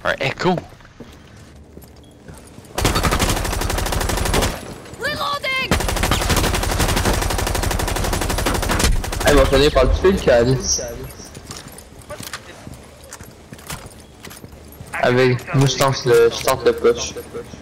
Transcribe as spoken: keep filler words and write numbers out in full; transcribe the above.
Un Echo? Elle m'a donné par le fil qui a dit. Avec, moi je tente le, je tente le push.